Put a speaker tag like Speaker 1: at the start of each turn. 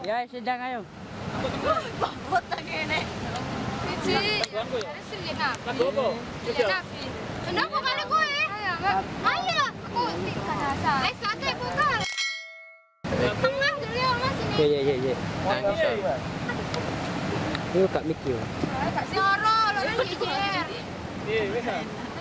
Speaker 1: Ya, sedang ayo.
Speaker 2: Bakot na gini.
Speaker 3: Cici, ada sulit nabi. Sulit nabi. Kenapa kalau gue? Ayo, aku tingkat asal. Les kata ibu kan. Tengah dulu ya mas ini.
Speaker 1: Ya. Ini Kak Miki.
Speaker 3: Kak Soro, lo jejer.
Speaker 4: Iya, bisa.